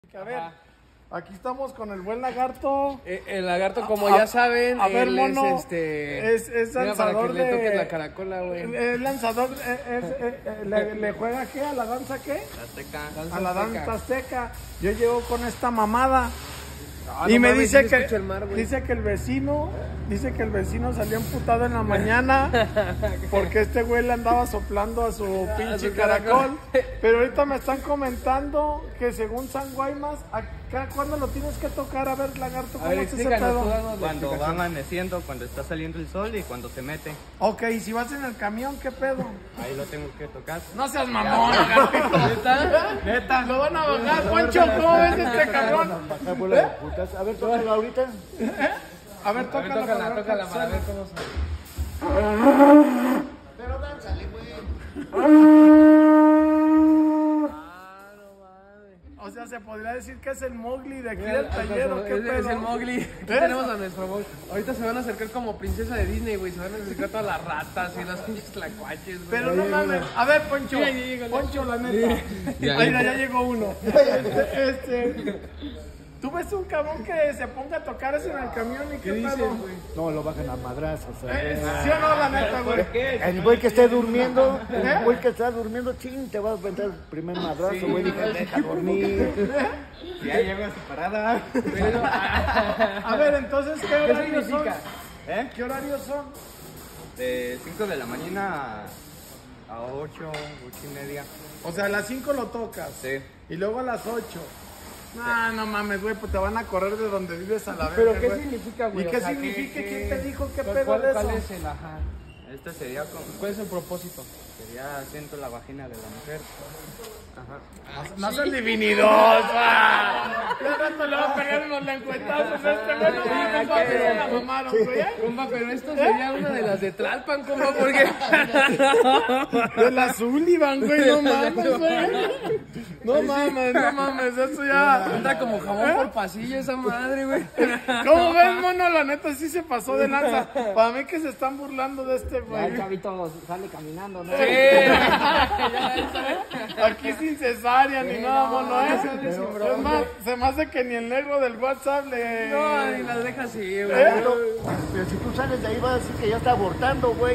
A ver, aquí estamos con el buen lagarto. El lagarto, como ya saben, a ver, mono, es lanzador para que le de... toques la caracola, güey. Es lanzador, le juega ¿qué? ¿A la danza qué? Azteca. A la danza azteca. Yo llego con esta mamada. No Y me mames, dice sí que escucho el mar, güey. dice que el vecino salió emputado en la mañana porque este güey le andaba soplando a su pinche su caracol. Pero ahorita me están comentando que según San Guaymas, acá cuando lo tienes que tocar, a ver, lagarto, A ¿cómo ver, es ese explícanos, pedo? tú danos la Cuando va explicación. amaneciendo, cuando está saliendo el sol y cuando se mete. Ok, y si vas en el camión, ¿qué pedo? Ahí lo tengo que tocar. No seas mamón, lagartito. ¿Neta? Neta, lo van a bajar, Poncho, ¿cómo ves este cabrón? A ver, tócalo ahorita. A ver, A ver, tócala, tócala para suena. ver cómo suena. Pero dánzale, güey. O sea, se podría decir que es el Mowgli de aquí del taller, ¿o qué Es pedo? el Mowgli. Aquí tenemos a nuestro Mowgli. Ahorita se van a acercar como princesa de Disney, güey. Se van a acercar todas las ratas y las pinches tlacuaches, güey. Pero no mames. A ver, Poncho. Mira, ya llegó, Poncho, la neta. Ya Ahí llegó. ya llegó uno. ¿Tú ves un cabrón que se ponga a tocar eso en el camión y qué pedo? No, lo bajan a madrazos. ¿Sí o no, la neta, güey? El güey que esté durmiendo, el güey que está durmiendo, ching, te vas a aventar el primer madrazo, güey. Dije, deja dormir. Ya llega su parada. A ver, entonces, ¿qué horarios son? significa? ¿Qué horarios son? De 5 de la mañana a 8, 8:30. O sea, a las 5 lo tocas. Sí. Y luego a las 8. No mames, güey, pues te van a correr de donde vives a la vez. ¿Pero qué significa, güey? ¿Y O qué sea, significa? ¿Quién te dijo qué pedo ¿Cuál de eso? es el ajá? Este sería como. ¿Cuál es el propósito? Sería siento la vagina de la mujer. Ajá. No seas divinidad, pa. Ya rato le va a pegar unos lengüetazos a este güey. No mames, compa, pero se la mamaron, güey. Compa, pero esto sería una de las de Tlalpan, compa, porque... De la Sullivan, güey, no mames, güey. No mames, eso ya. Anda como jabón por pasillo esa madre, güey. ¿Cómo ves, mono? La neta sí se pasó de lanza. Para mí que se están burlando de este güey. chavito sale caminando, ¿no? Aquí sin cesárea ni nada, mono, ¿eh? sale sin Es bronca. más, se me hace que ni el negro del WhatsApp le... No, ni las deja así, güey. Pero si tú sales de ahí vas a decir que ya está abortando, güey.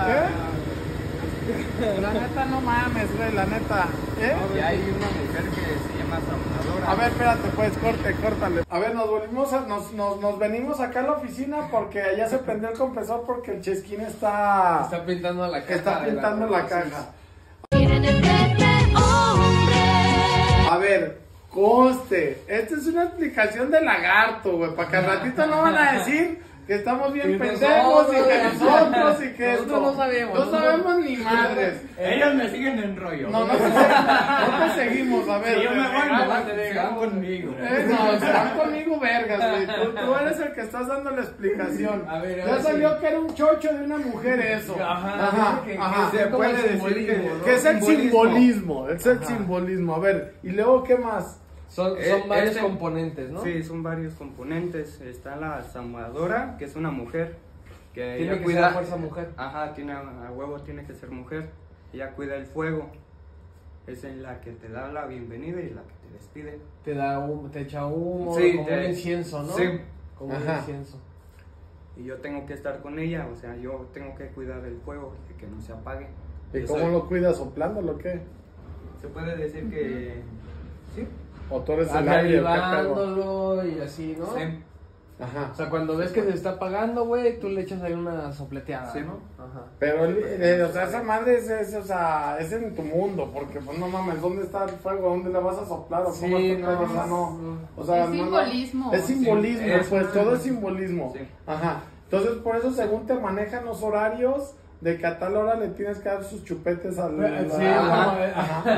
La neta, no mames, güey, la neta. Y hay una mujer que se llama Samunadora. A ver, espérate, pues, córtale. A ver, nos venimos acá a la oficina porque allá se prendió el compresor porque el Chesquín está pintando la caja. está pintando la caja. Quieren enfrentar hombre. A ver, conste, esta es una explicación de lagarto, güey, para que al ratito no van a decir que estamos bien Y pendejos y que nosotros y que Nosotros esto. no sabemos. No sabemos ni madres. Ellos me siguen en rollo. No te seguimos, a ver. Si yo me voy, me Ah, van te a digan. conmigo. No, serán conmigo vergas, güey. Tú eres el que estás dando la explicación. A ver, Ya sí. salió que era un chocho de una mujer eso. Ajá, que se puede decir Que es el simbolismo, es el simbolismo. A ver, y luego, ¿qué más? Son varios Este- componentes, ¿no? Sí, son varios componentes. Está la Samunadora, que es una mujer. Que Tiene ella que cuida. ser fuerza mujer. Ajá, a huevo tiene que ser mujer. Ella cuida el fuego. Es en la que te da la bienvenida y la que te despide. Te echa humo, Sí, como un incienso, ¿no? Sí. Como un Ajá. incienso. Y yo tengo que estar con ella, o sea, yo tengo que cuidar el fuego, de que no se apague. ¿Y Yo cómo soy- lo cuidas? ¿Soplándolo o qué? Se puede decir que. Sí. ¿O tú eres el aire? ¿o qué pedo? Avivándolo y así, ¿no? Sí. Ajá. O sea, cuando ves que se está apagando, güey, tú le echas ahí una sopleteada, Sí. ¿no? Ajá. Pero, o sea, esa madre o sea, es en tu mundo, porque, pues, no mames, ¿dónde está el fuego? ¿Dónde le vas a soplar? ¿O Sí, cómo está el no, pedo? O sea, no. no. O sea, Es no, no. simbolismo. Es simbolismo, Sí, pues, todo es simbolismo. Sí. Ajá. Entonces, por eso, según te manejan los horarios, de que a tal hora le tienes que dar sus chupetes al... Sí, Ajá.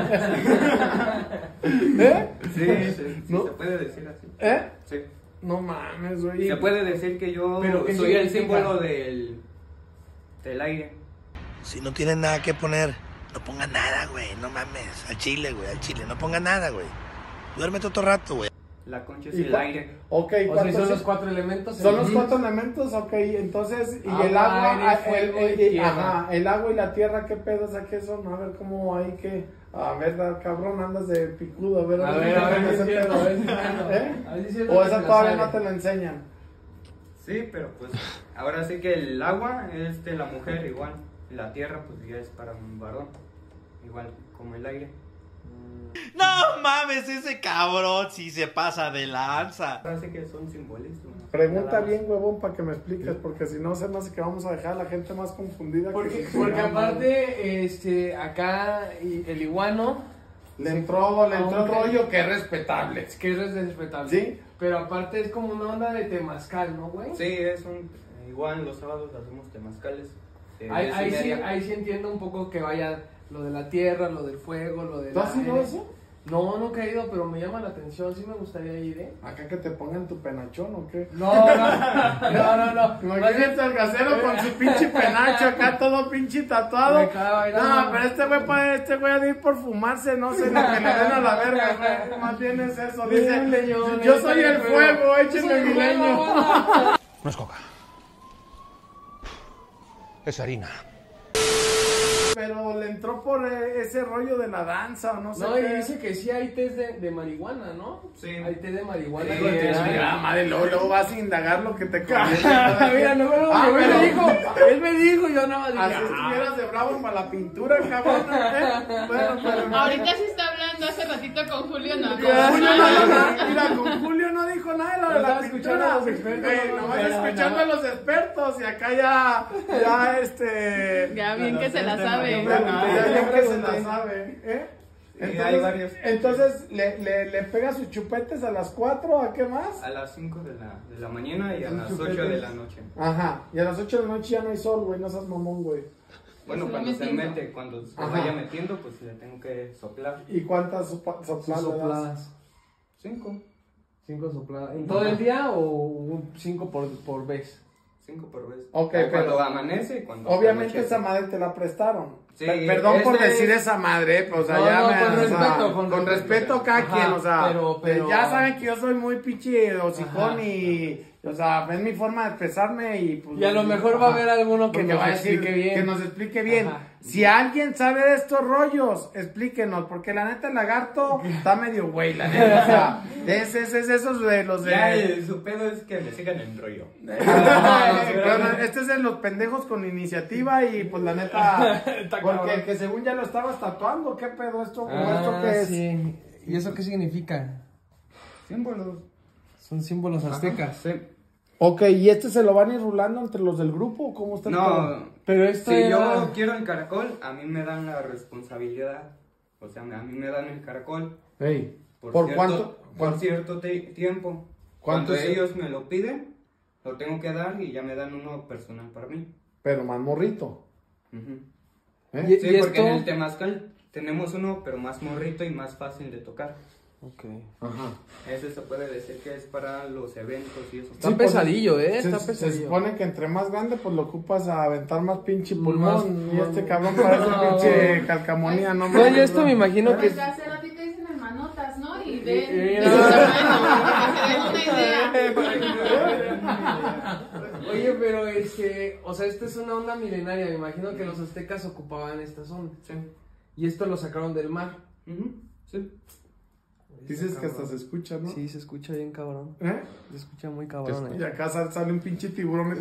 ajá. ¿Eh? Sí, ¿No? se puede decir así. ¿Eh? Sí. No mames, güey. Se puede decir que yo ¿Pero qué soy el significa? símbolo del aire. Si no tienen nada que poner, no pongan nada, güey. No mames. Al chile, güey. Al chile. No pongan nada, güey. Duérmete otro rato, güey. La concha es ¿Y el aire. Ok, O sea, ¿y son ¿cuántos los 4 elementos? son los 4 elementos? Ok, entonces, y el Agua, agua, aire, fuego y tierra. ajá, el agua y la tierra, ¿qué pedos a qué son? A ver, ¿cómo hay que? A ver, cabrón, andas de picudo, a ver, A ver, a ver, ese si es cierto, pedo. a ver si es cierto. ¿Eh? A ver si es cierto O que esa se la todavía sabe. no te la enseñan. Sí, pero pues ahora sí que el agua es de la mujer igual. Y la tierra pues ya es para un varón. Igual como el aire. No mames, ese cabrón sí se pasa de lanza. Ahora sí que son simbolismos. Pregunta Nada más. bien, huevón, para que me expliques, porque si no, se me hace que vamos a dejar a la gente más confundida. Porque aparte, acá el iguano le entró el Aunque- rollo que es respetable. es que es respetable. ¿Sí? Pero aparte es como una onda de temazcal, ¿no, güey? Sí, es un... Igual los sábados hacemos temazcales. Ahí sí entiendo un poco que vaya lo de la tierra, lo del fuego, lo del ¿Tú has ido a aire. eso? No, nunca he ido, pero me llama la atención, sí me gustaría ir, ¿eh? ¿Acá que te pongan tu penachón o qué? No. Más bien- Imagínate al gasero con su pinche penacho acá todo pinche tatuado. Me acaba bailando. No, pero este güey ha de ir por fumarse, no sé, lo que le den a la verga, güey. Más bien es eso, dice, Un leñón, yo soy el fuego, échenme mi leño. No es coca. Es harina. Pero le entró por ese rollo de la danza o no sé No, qué. y dice que sí hay test de marihuana, ¿no? Sí. Hay test de marihuana. Sí, con que- Mira, madre, luego vas a indagar lo que te conviene. Mira, no, él pero- me dijo, yo nada más dije, Así estuvieras de bravo para la pintura, cabrón. Bueno, pero... Ahorita se está hablando hace ratito con Julio, no. Mira, con Julio no dijo nada de lo de la Estaba escuchando pintura. a los expertos, Nomás pero escuchando a los expertos y acá ya Ya bien que se la sabe. ya bien que se la sabe, ¿eh? Sí, hay varios. Entonces le pega sus chupetes a las 4, ¿a qué más? A las 5 de la mañana y a Son las chupetes. 8 de la noche. Ajá, y a las 8 de la noche ya no hay sol, güey, no seas mamón, güey. Bueno, Se va cuando se metiendo. mete, cuando se Ajá. vaya metiendo, pues le tengo que soplar. ¿Y cuántas sopladas le das? sopladas. 5. 5 sopladas. ¿En todo el día o 5 por vez? 5 por vez. Ok, Cuando pero- amanece y cuando Obviamente anochece. esa madre te la prestaron. Sí, Perdón por este decir es- esa madre, pues o sea, No, ya no, me, con o sea, respeto, con con respeto a cada Ajá, quien, o sea, pero- ya saben que yo soy muy pinche hocicón Ajá. y, o sea, es mi forma de expresarme y pues... Y a lo mejor va a haber alguno que porque nos va a decir explique bien. Que nos explique bien. Ajá. Si alguien sabe de estos rollos, explíquenos, porque la neta el lagarto está medio güey, la neta, o sea, es esos de los de... Ya, su pedo es que me sigan el rollo. Bueno, este es de los pendejos con iniciativa y pues la neta, porque el que según ya lo estabas tatuando, ¿qué pedo esto? ¿Esto qué es? Sí. ¿Y eso qué significa? Símbolos. Son símbolos aztecas. Sí. Ok, ¿y este se lo van a ir rulando entre los del grupo o cómo está el pedo? No, Pero esto si era- yo quiero el caracol, a mí me dan la responsabilidad. O sea, a mí me dan el caracol. Ey, ¿Por ¿por cierto, cuánto? Por cierto tiempo. ¿Cuánto Cuando es? ellos me lo piden, lo tengo que dar y ya me dan uno personal para mí. Pero más morrito. Ujú. ¿Eh? Y- Sí, y porque esto- en el temazcal tenemos uno, pero más morrito y más fácil de tocar. Ok. Ajá. Ese se puede decir que es para los eventos y eso. Está Sí, pues, pesadillo, Se, está se pesadillo. supone que entre más grande, pues lo ocupas a aventar más pinche Más- pulmón. Y más- este cabrón parece pinche calcamonía, no No, mames, yo esto ¿no? me imagino que... Pues hace ratito dicen hermanotas, ¿no? Y ven, Y- de su tamaño, para que se den una idea. Oye, pero o sea, esta es una onda milenaria, me imagino que los aztecas ocupaban esta zona. Sí. Y esto lo sacaron del mar. Ujú, sí. Dices que hasta se escucha, ¿no? Sí, se escucha bien cabrón. ¿Eh? Se escucha muy cabrón. Y acá sale un pinche tiburón.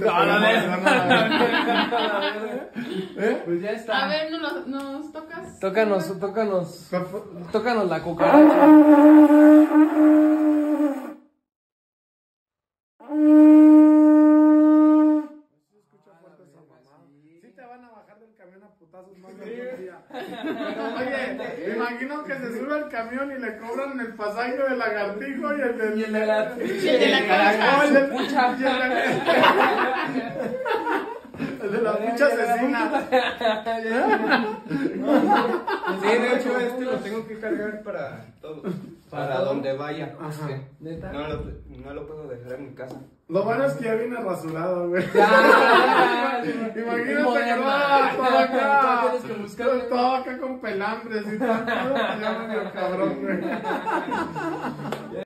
Pues ya está. A ver, ¿nos tocas? Tócanos la cucaracha. Sí te van a bajar del camión a putazos más de un día. Pero, oye, me imagino que se sube al camión y le cobran el pasaje del lagartijo y el del... Y el de la... El de la caracol, concha. el de la pucha asesina. Sí, de hecho este lo tengo que cargar para todo. Para donde vaya. Ajá. Sí. ¿Neta? No lo puedo dejar en mi casa. Lo bueno es que ya viene rasurado, güey. Ya. Imagínate que Moderna. va todo acá. Tienes que buscarle. Todo acá con pelambres y todo. Ya medio cabrón, güey.